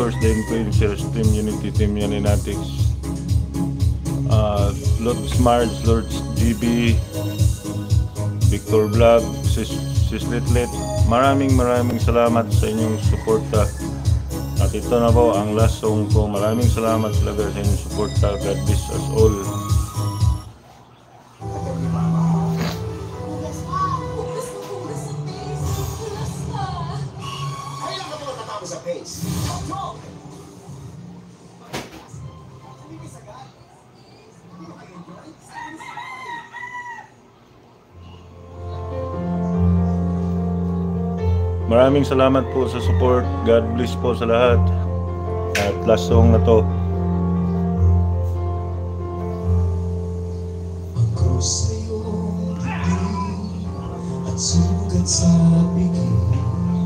course the influencers, Team Unity, Team Yaninatics, Lord Smarts, Lord GB, Victor Vlog, Sis Litlit. Maraming salamat sa inyong suporta. At ito na po ang last song ko. Maraming salamat talaga sa inyong suporta. God bless us all. Maraming salamat po sa support. God bless po sa lahat. At last song na to. Ang krus sa iyong bibig at sugat sa bigig,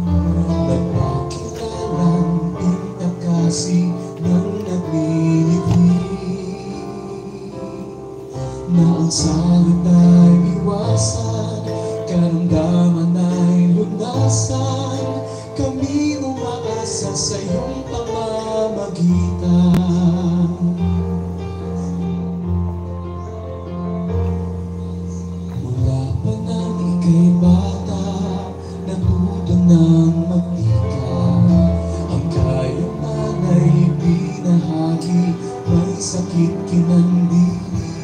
nagpakilalang pinakasi ng naglilibig, na ang sakit ay iwasan, karamdaman ay lunasan. Kami umaasa sa iyong pamamagitan. Mula pa nang ika'y bata, natuto ng magtika. Ang kayang nanay binahagi, may sakit kinandili.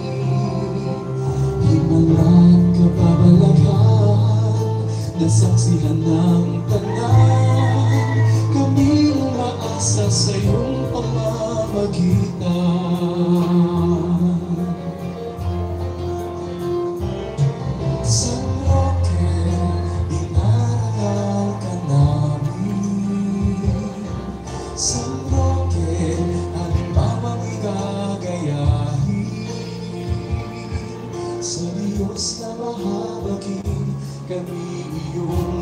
Himalat ka babalaghan, nasaksihan ng tanan. Kami umaasa sa iyong pamamagitan. Sa Roque, inarangal ka namin. Sa Roque, halimbawang igagayahin. Sa Diyos na mahabagin, kami iyong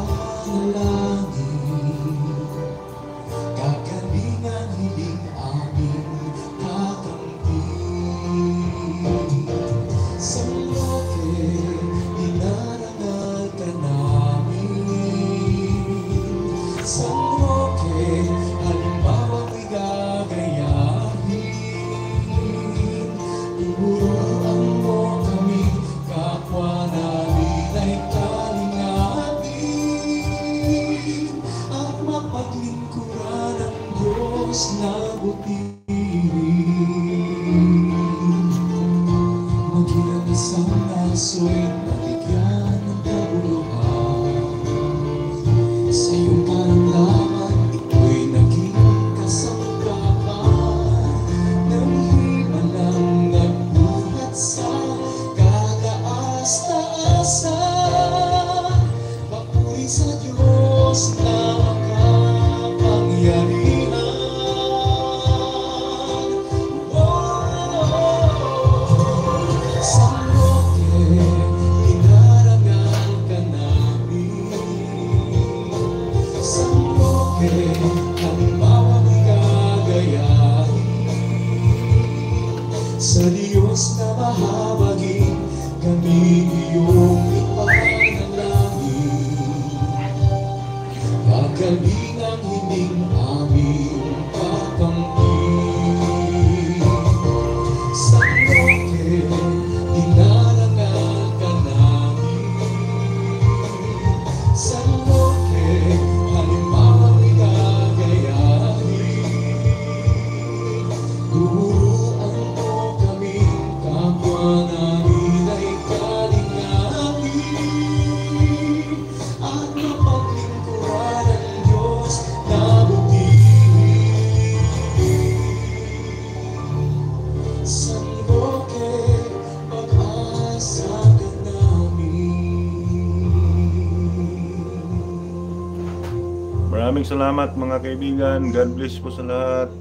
ipanalangin. Kagaling ang hiling aming kakampi. Sa Roque, inarangal ka namin. Sa Roque, halimbawang igagayahin. Turuan mo kami, kapwa namin ay kalingapin, at mapaglingkuran ang Diyos na butihin. Maging isang aso'y nabigyan ng kabuluhan. Sa iyong karamdaman, ito'y naging kasangkapan ng himalang nagbuhat sa kataas-taasan. Papuri sa Diyos na makapangyarihan. Sa Roque, inarangal ka namin. Sa Roque, halimbawang igagayahin. Sa Diyos na mahabagin, kami iyong ipanalangin. Kagaling ang hiling aming kakampi. Sa Roque, inarangal ka namin. Sa Roque, halimbawang igagayahin. Turuan mo kami, kapwa namin ay kalingapin, at mapaglingkuran ang Diyos na butihin. Sa Roque, pag-asa ka namin. Maraming salamat mga kaibigan. God bless po sa lahat.